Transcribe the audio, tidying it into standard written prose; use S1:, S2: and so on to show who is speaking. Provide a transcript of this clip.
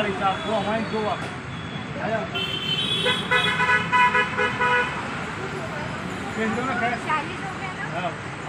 S1: वाली 400 हमारी 2 आप आया में 40 हो गया ना। हाँ